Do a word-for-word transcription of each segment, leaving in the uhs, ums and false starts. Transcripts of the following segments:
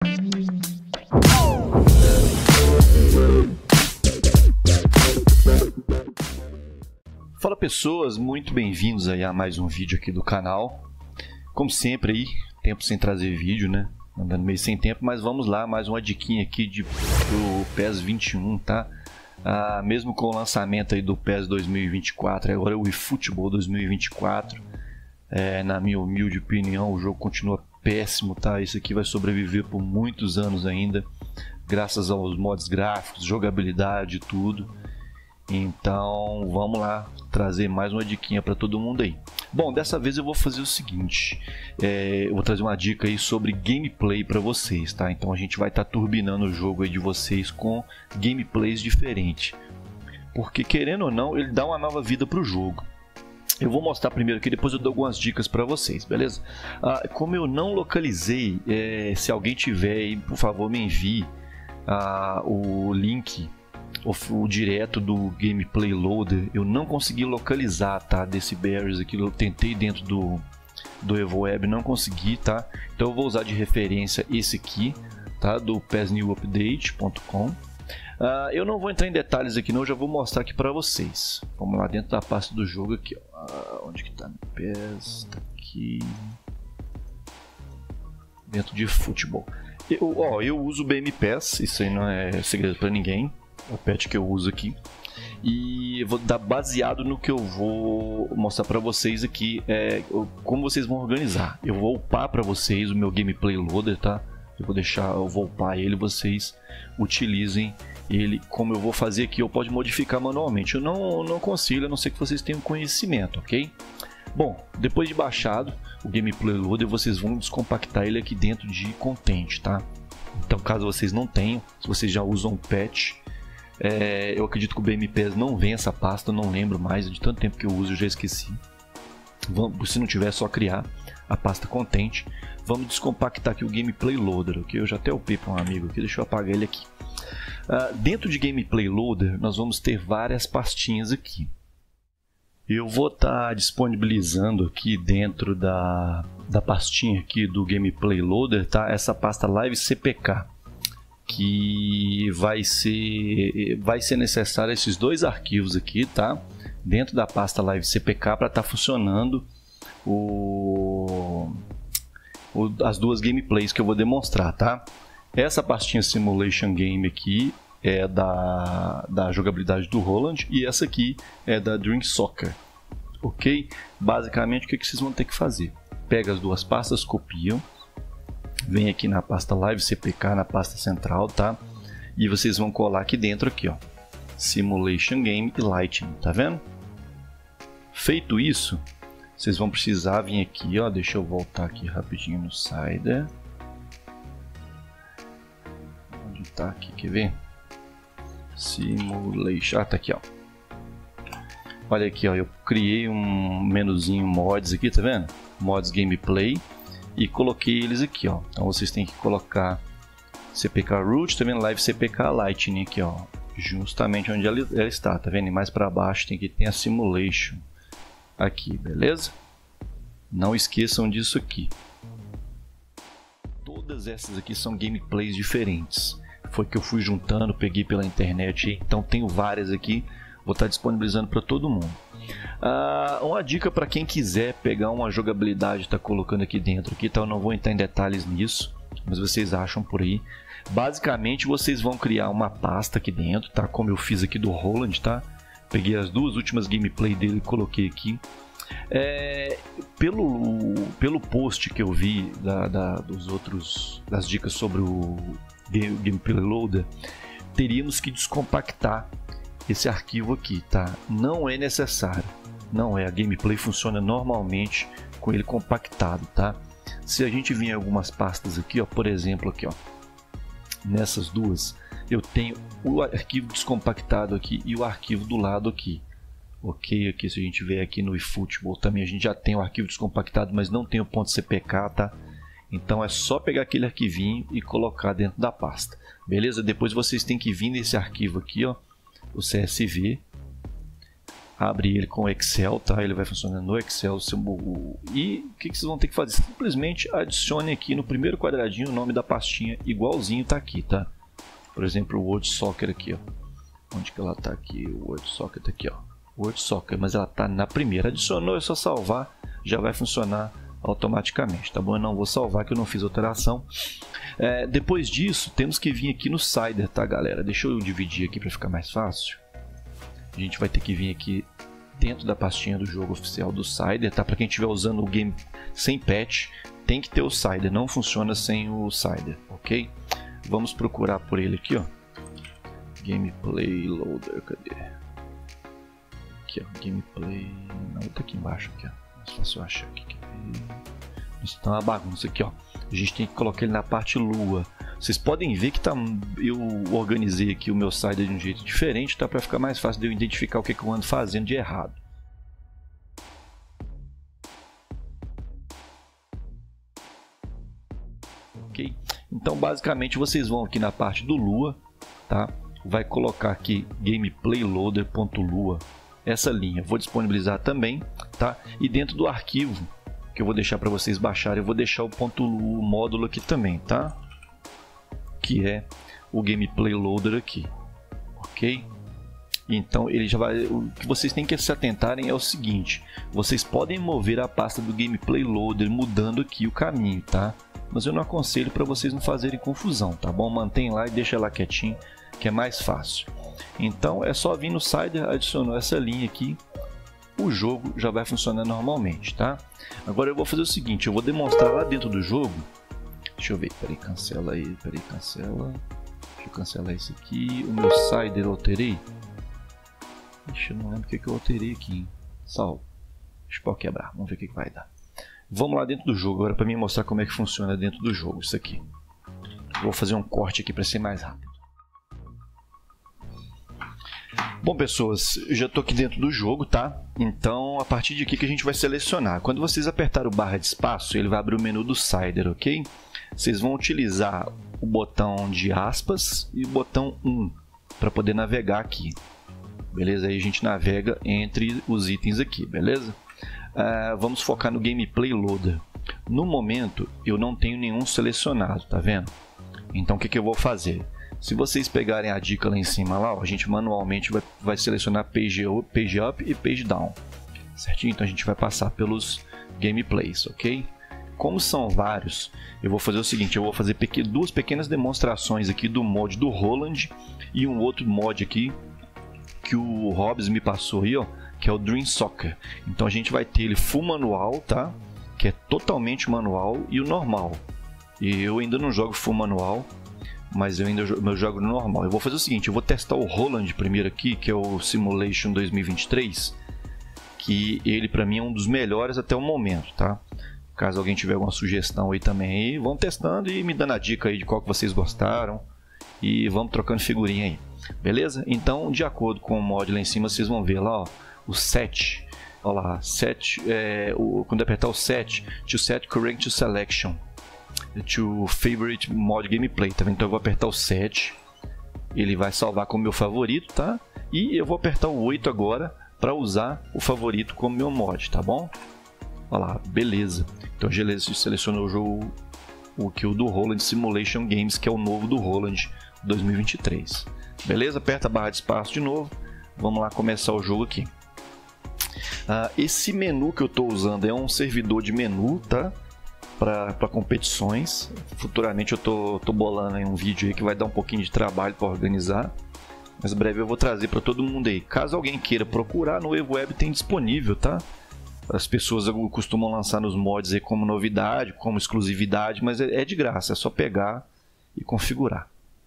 Fala pessoas, muito bem-vindos aí a mais um vídeo aqui do canal. Como sempre aí, tempo sem trazer vídeo, né? Andando meio sem tempo, mas vamos lá, mais uma diquinha aqui de, do PES vinte e um, tá? Ah, mesmo com o lançamento aí do PES dois mil e vinte e quatro, agora o eFootball dois mil e vinte e quatro, é, na minha humilde opinião, o jogo continua péssimo, tá? Isso aqui vai sobreviver por muitos anos ainda, graças aos mods gráficos, jogabilidade e tudo. Então vamos lá trazer mais uma diquinha para todo mundo aí. Bom, dessa vez eu vou fazer o seguinte, é, eu vou trazer uma dica aí sobre gameplay para vocês, tá? Então a gente vai estar tá turbinando o jogo aí de vocês com gameplays diferentes, porque querendo ou não, ele dá uma nova vida para o jogo. Eu vou mostrar primeiro aqui, depois eu dou algumas dicas para vocês, beleza? Ah, como eu não localizei, é, se alguém tiver aí, por favor me envie ah, o link O, o direto do Gameplay Loader. Eu não consegui localizar, tá, desse Barriers aqui. Eu tentei dentro do, do EvoWeb, não consegui, tá? Então eu vou usar de referência esse aqui, tá, do pes new update ponto com. uh, Eu não vou entrar em detalhes aqui não, eu já vou mostrar aqui para vocês. Vamos lá dentro da pasta do jogo aqui, ó. Uh, onde que tá? PES, tá aqui dentro de futebol. Eu, ó, eu uso o B M PES, isso aí não é segredo para ninguém. O patch que eu uso aqui, e eu vou dar baseado no que eu vou mostrar para vocês aqui, é, como vocês vão organizar. Eu vou upar para vocês o meu gameplay loader, tá? Eu vou deixar, eu vou upar ele, vocês utilizem ele como eu vou fazer aqui, ou pode modificar manualmente. Eu não, não consigo, a não ser que vocês tenham conhecimento, ok? Bom, depois de baixado o gameplay loader, vocês vão descompactar ele aqui dentro de content, tá? Então caso vocês não tenham, se vocês já usam o patch, É, eu acredito que o B M PES não vem essa pasta, eu não lembro mais, de tanto tempo que eu uso, eu já esqueci. Vamos, se não tiver, é só criar a pasta Content. Vamos descompactar aqui o Gameplay Loader, ok? Eu já até upei para um amigo aqui, deixa eu apagar ele aqui. Uh, dentro de Gameplay Loader, nós vamos ter várias pastinhas aqui. Eu vou estar tá disponibilizando aqui dentro da, da pastinha aqui do Gameplay Loader, tá? Essa pasta Live C P K. Que vai ser, vai ser necessário esses dois arquivos aqui, tá? Dentro da pasta Live C P K para estar tá funcionando o, o, as duas gameplays que eu vou demonstrar, tá? Essa pastinha Simulation Game aqui é da, da jogabilidade do Roland e essa aqui é da Dream Soccer, ok? Basicamente o que, que vocês vão ter que fazer? Pega as duas pastas, copiam, vem aqui na pasta Live C P K, na pasta central, tá? E vocês vão colar aqui dentro aqui, ó, Simulation Game e Lightning, tá vendo? Feito isso, vocês vão precisar vir aqui, ó, deixa eu voltar aqui rapidinho no Cider. Onde tá aqui, quer ver? Simulation, ah, tá aqui, ó. Olha aqui, ó, eu criei um menuzinho mods aqui, tá vendo? Mods Gameplay. E coloquei eles aqui, ó. Então vocês têm que colocar C P K Root, tá vendo? Live C P K Lightning aqui, ó. Justamente onde ela, ela está, tá vendo? E mais para baixo tem que ter a Simulation aqui, beleza? Não esqueçam disso aqui. Todas essas aqui são gameplays diferentes. Foi que eu fui juntando, peguei pela internet, então tenho várias aqui. Vou estar disponibilizando para todo mundo. Ah, uma dica para quem quiser pegar uma jogabilidade, tá colocando aqui dentro aqui, tá? Eu não vou entrar em detalhes nisso, mas vocês acham por aí. Basicamente vocês vão criar uma pasta aqui dentro, tá? Como eu fiz aqui do Roland, tá? Peguei as duas últimas gameplay dele e coloquei aqui. É, pelo, pelo post que eu vi da, da, dos outros, das dicas sobre o Gameplay Loader, teríamos que descompactar esse arquivo aqui, tá? Não é necessário, não é, a gameplay funciona normalmente com ele compactado, tá? Se a gente vir em algumas pastas aqui, ó, por exemplo aqui, ó, nessas duas, eu tenho o arquivo descompactado aqui e o arquivo do lado aqui, ok? Aqui se a gente ver aqui no eFootball também a gente já tem o arquivo descompactado, mas não tem o ponto C P K, tá? Então é só pegar aquele arquivinho e colocar dentro da pasta, beleza? Depois vocês têm que vir nesse arquivo aqui, ó, o C S V, abre ele com o Excel, tá? Ele vai funcionar no Excel. E o que, que vocês vão ter que fazer? Simplesmente adicione aqui no primeiro quadradinho o nome da pastinha, igualzinho tá aqui, tá? Por exemplo, o World Soccer aqui, ó. Onde que ela tá aqui? O World Soccer tá aqui, ó. World Soccer, mas ela tá na primeira. Adicionou, é só salvar, já vai funcionar automaticamente, tá bom? Eu não vou salvar que eu não fiz alteração. É, depois disso, temos que vir aqui no Cider, tá, galera? Deixa eu dividir aqui para ficar mais fácil. A gente vai ter que vir aqui dentro da pastinha do jogo oficial do Cider, tá? Para quem estiver usando o game sem patch, tem que ter o Cider, não funciona sem o Cider, ok? Vamos procurar por ele aqui, ó. Gameplay Loader, cadê? Aqui, ó, Gameplay... Não, tá aqui embaixo, aqui, ó. Mais fácil eu achar aqui. Isso tá uma bagunça aqui, ó. A gente tem que colocar ele na parte lua. Vocês podem ver que tá, eu organizei aqui o meu Cider de um jeito diferente, tá? Para ficar mais fácil de eu identificar o que, que eu ando fazendo de errado. Ok? Então, basicamente, vocês vão aqui na parte do lua, tá? Vai colocar aqui gameplayloader.lua, essa linha. Vou disponibilizar também, tá? E dentro do arquivo que eu vou deixar para vocês baixarem, eu vou deixar o ponto .lu módulo aqui também, tá? Que é o gameplay loader aqui, ok? Então ele já vai. O que vocês têm que se atentarem é o seguinte: vocês podem mover a pasta do gameplay loader mudando aqui o caminho, tá? Mas eu não aconselho para vocês não fazerem confusão, tá bom? Mantém lá e deixa lá quietinho, que é mais fácil. Então é só vir no Cider, adicionou essa linha aqui, o jogo já vai funcionar normalmente, tá? Agora eu vou fazer o seguinte, eu vou demonstrar lá dentro do jogo. Deixa eu ver, peraí, cancela aí, peraí, cancela. Deixa eu cancelar isso aqui. O meu Cider eu alterei. Ixi, eu não lembro o que, que eu alterei aqui, hein? Salvo. Deixa eu quebrar, vamos ver o que, que vai dar. Vamos lá dentro do jogo agora para mim mostrar como é que funciona dentro do jogo isso aqui. Vou fazer um corte aqui para ser mais rápido. Bom, pessoas, eu já estou aqui dentro do jogo, tá? Então, a partir de aqui que a gente vai selecionar. Quando vocês apertarem o barra de espaço, ele vai abrir o menu do Cider, ok? Vocês vão utilizar o botão de aspas e o botão um para poder navegar aqui. Beleza? Aí a gente navega entre os itens aqui, beleza? Uh, vamos focar no Gameplay Loader. No momento, eu não tenho nenhum selecionado, tá vendo? Então, o que, que eu vou fazer? Se vocês pegarem a dica lá em cima, lá, ó, a gente manualmente vai, vai selecionar page up, page up e Page Down. Certinho? Então a gente vai passar pelos gameplays, ok? Como são vários, eu vou fazer o seguinte, eu vou fazer pequ duas pequenas demonstrações aqui do mod do Roland e um outro mod aqui que o Hobbs me passou aí, ó, que é o Dream Soccer. Então a gente vai ter ele full manual, tá? Que é totalmente manual, e o normal. E eu ainda não jogo full manual, mas eu ainda jogo, eu jogo no normal. Eu vou fazer o seguinte, eu vou testar o Roland primeiro aqui, que é o Simulation dois mil e vinte e três, que ele para mim é um dos melhores até o momento, tá? Caso alguém tiver alguma sugestão aí também, aí, vão testando e me dando a dica aí de qual que vocês gostaram, e vamos trocando figurinha aí, beleza? Então, de acordo com o mod lá em cima, vocês vão ver lá, ó, o set, olha lá, set, é, o, quando apertar o set, to set current to selection, to favorite mod gameplay, tá vendo? Então eu vou apertar o sete, ele vai salvar como meu favorito, tá? E eu vou apertar o oito agora para usar o favorito como meu mod, tá bom? Olha lá, beleza. Então já selecionou o jogo, o que o do Roland Simulation Games, que é o novo do Roland dois mil e vinte e três. Beleza? Aperta a barra de espaço de novo. Vamos lá começar o jogo aqui. Ah, esse menu que eu estou usando é um servidor de menu, tá? Para competições. Futuramente eu tô, tô bolando aí um vídeo aí que vai dar um pouquinho de trabalho para organizar, mas breve eu vou trazer para todo mundo aí. Caso alguém queira procurar, no EvoWeb tem disponível, tá? As pessoas costumam lançar nos mods aí como novidade, como exclusividade, mas é, é de graça, é só pegar e configurar.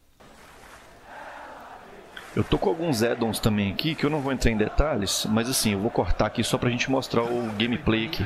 Eu tô com alguns add-ons também aqui que eu não vou entrar em detalhes, mas assim, eu vou cortar aqui só pra gente mostrar o gameplay aqui.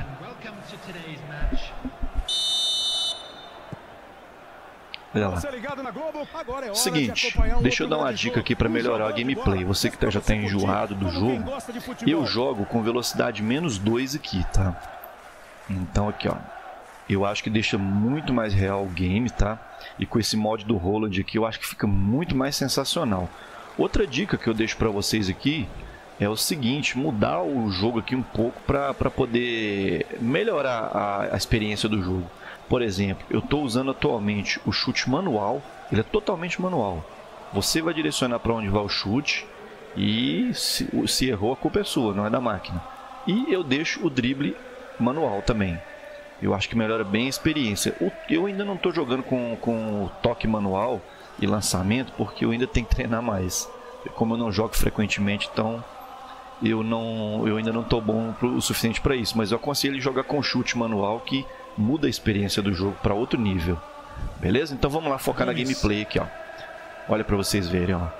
Olha lá. Seguinte, deixa eu dar uma dica aqui para melhorar a gameplay. Você que já está enjoado do jogo, eu jogo com velocidade menos dois aqui, tá? Então aqui, ó, eu acho que deixa muito mais real o game, tá? E com esse mod do Roland aqui, eu acho que fica muito mais sensacional. Outra dica que eu deixo para vocês aqui, é o seguinte, mudar o jogo aqui um pouco para poder melhorar a, a experiência do jogo. Por exemplo, eu estou usando atualmente o chute manual, ele é totalmente manual. Você vai direcionar para onde vai o chute e se, se errou a culpa é sua, não é da máquina. E eu deixo o drible manual também. Eu acho que melhora bem a experiência. Eu ainda não estou jogando com, com o toque manual e lançamento porque eu ainda tenho que treinar mais. Como eu não jogo frequentemente, então eu, não, eu ainda não estou bom pro, o suficiente para isso. Mas eu aconselho ele jogar com chute manual que muda a experiência do jogo para outro nível. Beleza? Então vamos lá focar na gameplay aqui, ó. Olha para vocês verem, ó.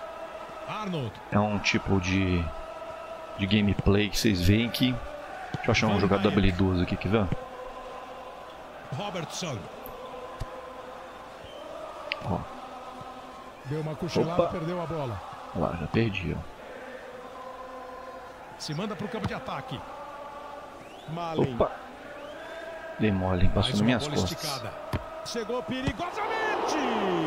É um tipo de, de gameplay que vocês veem que... Deixa eu achar um jogador habilidoso aqui, quer ver? Robertson. Ó. Deu uma cochilada, Opa. Perdeu a bola. Olha lá, já perdi, ó. Se manda pro campo de ataque. Malen. Opa! Dei mole, hein? Passou nas minhas costas. Esticada. Chegou perigosamente.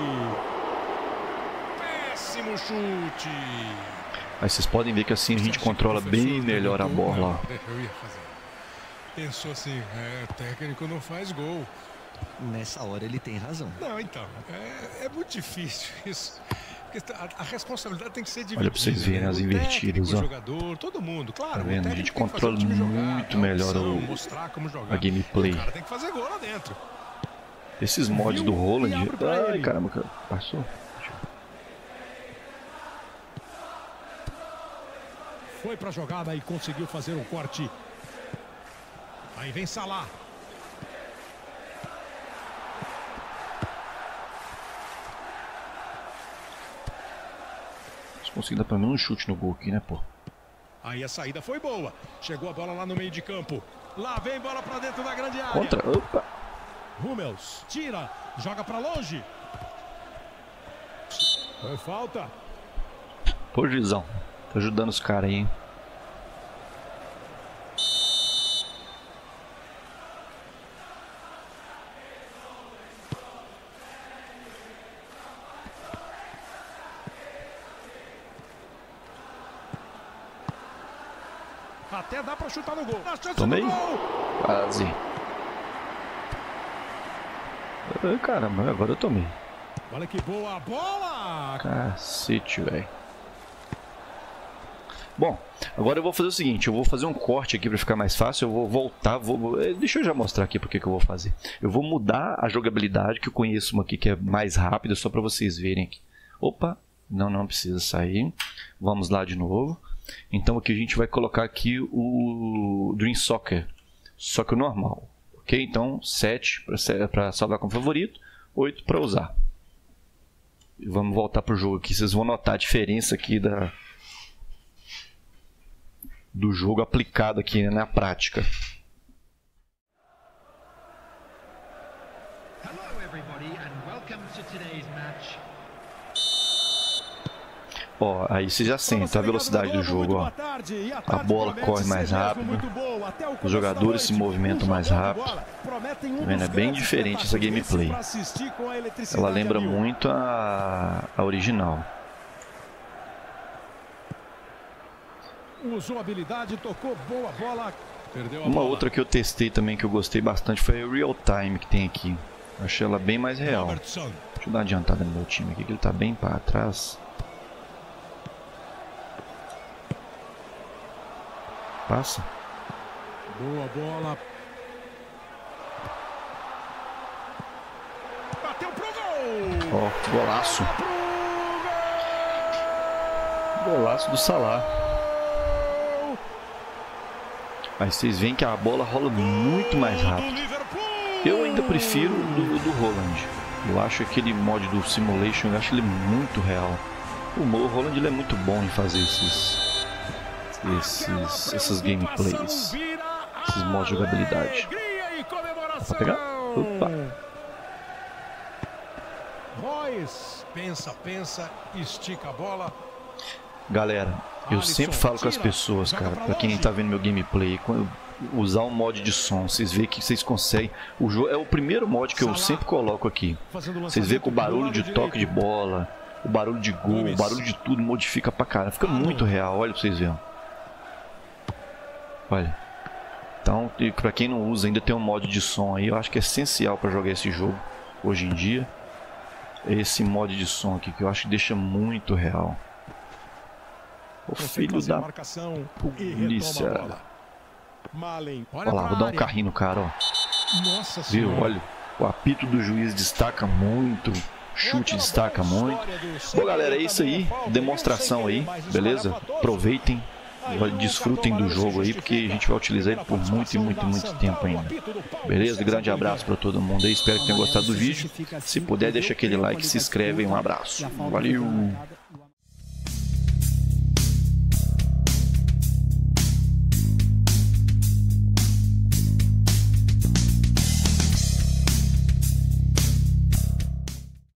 Péssimo chute. Aí vocês podem ver que assim a gente controla bem melhor a bola, ó. Eu ia fazer. Pensou assim, é, técnico não faz gol. Nessa hora ele tem razão. Não, então, é, é muito difícil isso. Porque a, a responsabilidade tem que ser dividida. Olha pra vocês verem as invertidas, ó. O jogador, todo mundo, claro. Tá vendo? A gente tem que controla fazer o time jogar, muito dar melhor opção, o, mostrar como jogar. a gameplay. O cara tem que fazer gol lá dentro. Esses mods do Roland... Ai, caramba, cara. Passou. Foi pra jogada e conseguiu fazer um corte. Aí vem Salah. Consegui dar pelo menos um chute no gol aqui, né, pô? Aí a saída foi boa. Chegou a bola lá no meio de campo. Lá vem bola pra dentro da grande área. Contra, opa! Hummels tira, joga pra longe. Foi falta. Pô, Gizão, tá ajudando os caras aí, hein? Até dá pra chutar no gol. Tomei. Quase. Ai, caramba, agora eu tomei. Olha que boa bola. Cacete, velho. Bom, agora eu vou fazer o seguinte. Eu vou fazer um corte aqui pra ficar mais fácil. Eu vou voltar. Vou... Deixa eu já mostrar aqui porque que eu vou fazer. Eu vou mudar a jogabilidade, que eu conheço uma aqui que é mais rápida, só pra vocês verem aqui. Opa, não, não precisa sair. Vamos lá de novo. Então aqui a gente vai colocar aqui o Dream Soccer, só que o normal, ok? Então sete para salvar como favorito, oito para usar. E vamos voltar para o jogo aqui, vocês vão notar a diferença aqui da, do jogo aplicado aqui, né, na prática. Hello everybody and welcome to today's match. Ó, aí você já sente a velocidade do jogo, ó. A bola corre mais rápido, os jogadores se movimentam mais rápido. Tá vendo? É bem diferente essa gameplay. Ela lembra muito a, a original. Usou habilidade, tocou boa bola. Perdeu a Uma bola. outra que eu testei também que eu gostei bastante foi a Real Time que tem aqui. Eu achei ela bem mais real. Robertson. Deixa eu dar uma adiantada no meu time aqui, que ele tá bem para trás. Passa. Boa bola. Bateu pro gol. Ó, golaço. Golaço do Salah. Aí vocês veem que a bola rola muito mais rápido. Eu ainda prefiro do, do Roland. Eu acho aquele mod do Simulation, eu acho ele muito real. O Roland ele é muito bom em fazer esses... Esses, essas gameplays, esses modos de jogabilidade. Dá pra pegar? Opa! Royce, pensa, pensa, estica a bola. Galera, eu sempre falo com as pessoas, cara, pra quem tá vendo meu gameplay, quando usar um mod de som, vocês veem que vocês conseguem. O jogo é o primeiro mod que eu sempre coloco aqui. Vocês veem com o barulho de toque de bola, O barulho de gol, o barulho de tudo modifica pra caramba. Fica muito real, olha pra vocês verem. Olha. Então, pra quem não usa, ainda tem um modo de som aí. Eu acho que é essencial pra jogar esse jogo hoje em dia. Esse modo de som aqui, que eu acho que deixa muito real. O filho da polícia. Olha lá, vou dar um carrinho no cara, ó. Viu? Olha, o apito do juiz destaca muito. Chute destaca muito. Bom, galera, é isso aí. Demonstração aí, beleza? Aproveitem, desfrutem do jogo aí, porque a gente vai utilizar ele por muito e muito, muito tempo ainda. Beleza? Grande abraço para todo mundo aí. Espero que tenham gostado do vídeo. Se puder, deixa aquele like, se inscreve e um abraço. Valeu!